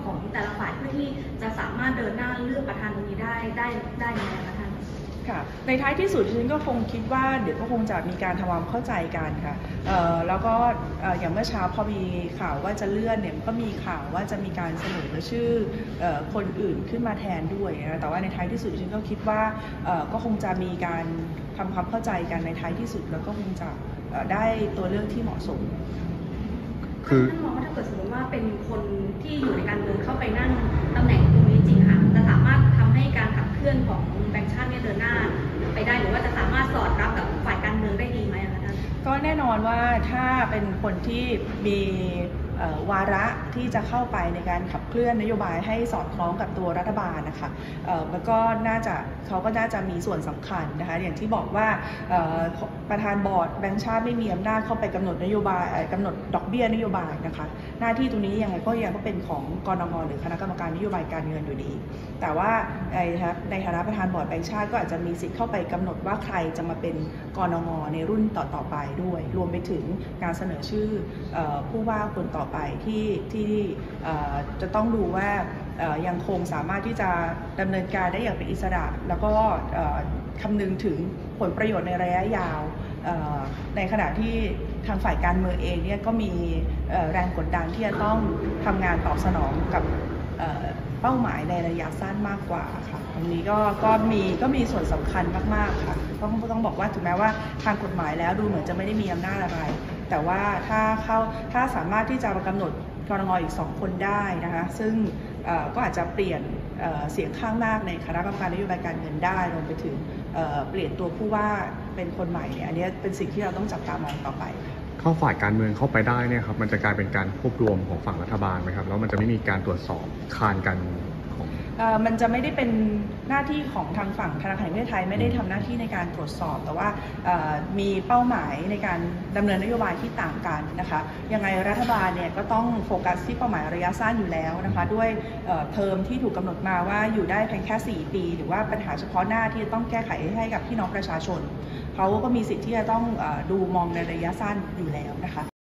ของแต่ละฝ่ายเพื่อที่จะสามารถเดินหน้าเลือกประธานตรงนี้ได้ไหมคะท่านค่ะในท้ายที่สุดฉันก็คงคิดว่าเดี๋ยวก็คงจะมีการทำความเข้าใจกันค่ะแล้วก็อย่างเมื่อเช้าพอมีข่าวว่าจะเลื่อนเนี่ยก็มีข่าวว่าจะมีการเสนอชื่อคนอื่นขึ้นมาแทนด้วยนะแต่ว่าในท้ายที่สุดฉันก็คิดว่าก็คงจะมีการทำความเข้าใจกันในท้ายที่สุดแล้วก็คงจะได้ตัวเลือกที่เหมาะสมท่านมองว่าถ้าเกิดสมมติว่าเป็นคนที่อยู่ในการเมืองเข้าไปนั่งตำแหน่งตรงนี้จริงค่ะจะสามารถทำให้การขับเคลื่อนของแบงก์ชาติเนี่ยเดินหน้าไปได้หรือว่าจะสามารถสอดรับกับฝ่ายการเมืองได้ดีไหมคะท่านก็แน่นอนว่าถ้าเป็นคนที่มีวาระที่จะเข้าไปในการขับเคลื่อนนโยบายให้สอดคล้องกับตัวรัฐบาลนะคะมันก็เขาก็น่าจะมีส่วนสำคัญนะคะอย่างที่บอกว่าประธานบอร์ดแบงก์ชาติไม่มีอำนาจเข้าไปกำหนดนโยบายกำหนดดอกเบี้ยนโยบายนะคะหน้าที่ตรงนี้ยังไงก็เป็นของกนง.หรือคณะกรรมการนโยบายการเงินอยู่ดีแต่ว่าในฐานะประธานบอร์ดแบงก์ชาติก็อาจจะมีสิทธิ์เข้าไปกำหนดว่าใครจะมาเป็นกนง.ในรุ่นต่อไปด้วยรวมไปถึงการเสนอชื่อผู้ว่าคนต่อไปที่จะต้องดูว่ายังคงสามารถที่จะดำเนินการได้อย่างเป็นอิสระแล้วก็คำนึงถึงผลประโยชน์ในระยะยาวในขณะที่ทางฝ่ายการเมืองเองเนี่ยก็มีแรงกดดันที่จะต้องทำงานตอบสนองกับเป้าหมายในระยะสั้นมากกว่าค่ะตรงนี้ก็มีส่วนสำคัญมากๆค่ะต้องบอกว่าถึงแม้ว่าทางกฎหมายแล้วดูเหมือนจะไม่ได้มีอำนาจอะไรแต่ว่าถ้าสามารถที่จะมากำหนดกนง.อีก2 คนได้นะคะซึ่งก็อาจจะเปลี่ยนเสียงข้างมากในคณะกรรมการนโยบายการเงินได้รวมไปถึงเปลี่ยนตัวผู้ว่าเป็นคนใหม่เนี่ยอันนี้เป็นสิ่งที่เราต้องจับตามองต่อไปเข้าฝ่ายการเมืองเข้าไปได้เนี่ยครับมันจะกลายเป็นการควบรวมของฝั่งรัฐบาลไหมครับแล้วมันจะไม่มีการตรวจสอบคานกันมันจะไม่ได้เป็นหน้าที่ของทางฝั่งธนาคารแห่งประเทศไทยไม่ได้ทำหน้าที่ในการตรวจสอบแต่ว่ามีเป้าหมายในการดำเนินนโยบายที่ต่างกันนะคะยังไงรัฐบาลเนี่ยก็ต้องโฟกัสที่เป้าหมายระยะสั้นอยู่แล้วนะคะด้วยเทอมที่ถูกกำหนดมาว่าอยู่ได้เพียงแค่4 ปีหรือว่าปัญหาเฉพาะหน้าที่จะต้องแก้ไขให้กับพี่น้องประชาชนเขาก็มีสิทธิ์ที่จะต้องดูมองในระยะสั้นอยู่แล้วนะคะ